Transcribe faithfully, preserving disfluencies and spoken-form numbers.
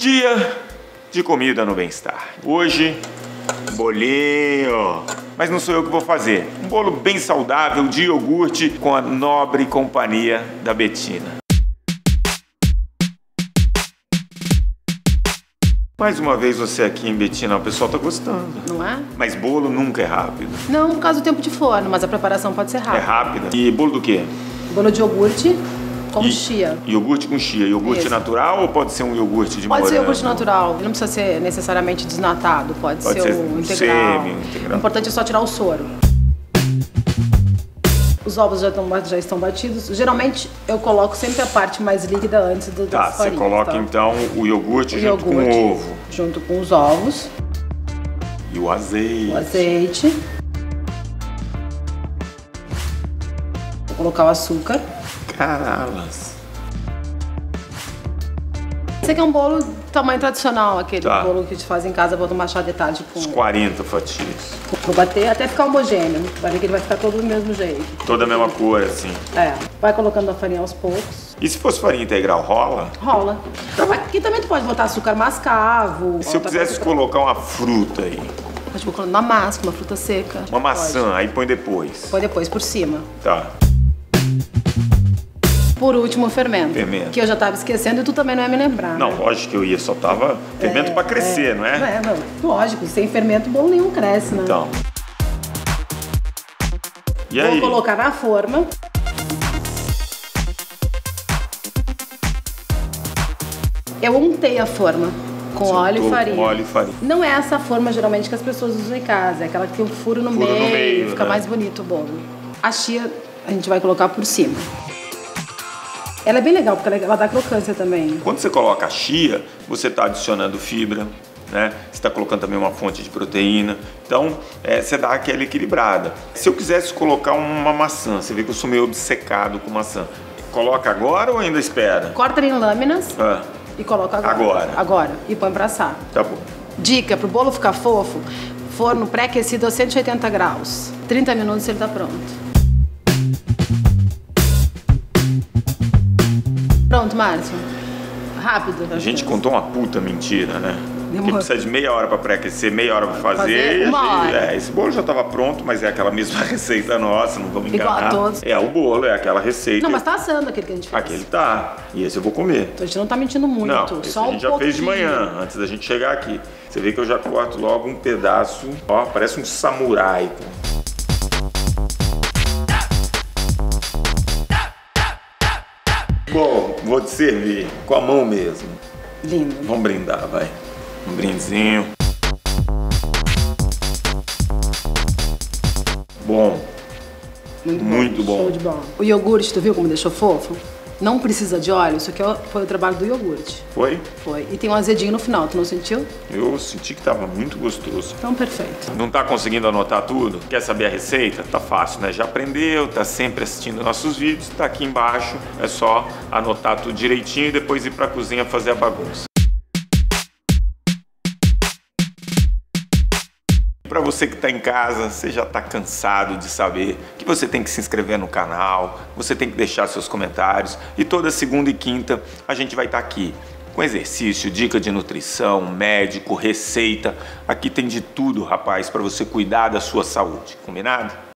Dia de comida no bem-estar. Hoje, bolinho. Mas não sou eu que vou fazer. Um bolo bem saudável de iogurte com a nobre companhia da Betina. Mais uma vez você aqui em Betina, o pessoal tá gostando. Não é? Mas bolo nunca é rápido. Não, por causa do tempo de forno, mas a preparação pode ser rápida. É rápida. E bolo do quê? Bolo de iogurte com E, chia. Iogurte com chia. Iogurte Isso. natural ou pode ser um iogurte de morango? Pode ser iogurte natural, não precisa ser necessariamente desnatado, pode, Pode ser, ser o integral. semi-integral. O importante é só tirar o soro. Os ovos já estão, já estão batidos. Geralmente eu coloco sempre a parte mais líquida antes do, Tá, das você farinhas. coloca Tá? então o iogurte O junto iogurte com o ovo. junto com os ovos, E o azeite. o azeite. Vou colocar o açúcar. Caralas. Esse aqui é um bolo tamanho tradicional, aquele Tá. bolo que a gente faz em casa, bota uma chá de tarde com... Uns quarenta fatias. Vou bater até ficar homogêneo. Vai ver que ele vai ficar todo do mesmo jeito. Toda a mesma cor, assim. É. Vai colocando a farinha aos poucos. E se fosse farinha integral, rola? Rola. Aqui também tu pode botar açúcar mascavo. E se eu quisesse colocar uma fruta aí? Pode pôr uma massa, uma fruta seca. Uma maçã, Pode. aí põe depois. Põe depois por cima. Tá. Por último, o fermento. Fermento. Que eu já tava esquecendo e tu também não ia me lembrar. Não, né? lógico que eu ia, só tava fermento É, pra crescer, é. não é? É, não. Lógico, sem fermento bolo nenhum cresce, né? Então. E Vou aí? colocar na forma. Eu untei a forma com Você óleo untou e farinha. com óleo e farinha. Não é essa forma geralmente que as pessoas usam em casa, é aquela que tem um furo no, Furo no meio, meio, fica né? mais bonito o bolo. A chia a gente vai colocar por cima. Ela é bem legal porque ela, ela dá crocância também. Quando você coloca a chia, você está adicionando fibra, né? Você está colocando também uma fonte de proteína. Então, é, você dá aquela equilibrada. Se eu quisesse colocar uma maçã, você vê que eu sou meio obcecado com maçã. Coloca agora ou ainda espera? Corta em lâminas Ah, e coloca agora. Agora. Agora. E põe pra assar. tá bom. Dica, pro bolo ficar fofo, forno pré-aquecido a cento e oitenta graus. trinta minutos ele tá pronto. Pronto, Márcio. Rápido. A gente contou uma puta mentira, né? Porque Demorou. precisa de meia hora para pré-aquecer, meia hora para fazer. Fazer e a uma gente- hora. É, esse bolo já estava pronto, mas é aquela mesma receita nossa, não vamos Igual a enganar. todos. É o bolo, é aquela receita. Não, mas tá assando aquele que a gente fez. Aquele tá. E esse eu vou comer. Então a gente não tá mentindo muito. Não, esse só a um gente já pouco fez de manhã, antes da gente chegar aqui. Você vê que eu já corto logo um pedaço, ó, parece um samurai. Pô. Bom, vou te servir com a mão mesmo. Lindo. Vamos brindar, vai. Um brindezinho. Bom, Muito, Muito bom. Show de bola. O iogurte, tu viu como deixou fofo? Não precisa de óleo, isso aqui foi o trabalho do iogurte. foi? Foi. E tem um azedinho no final, tu não sentiu? Eu senti que tava muito gostoso. Então, perfeito. Não tá conseguindo anotar tudo? Quer saber a receita? Tá fácil, né? Já aprendeu, tá sempre assistindo nossos vídeos, tá aqui embaixo. É só anotar tudo direitinho e depois ir pra cozinha fazer a bagunça. Para você que está em casa, você já está cansado de saber que você tem que se inscrever no canal, você tem que deixar seus comentários e toda segunda e quinta a gente vai estar aqui com exercício, dica de nutrição, médico, receita. Aqui tem de tudo, rapaz, para você cuidar da sua saúde. Combinado?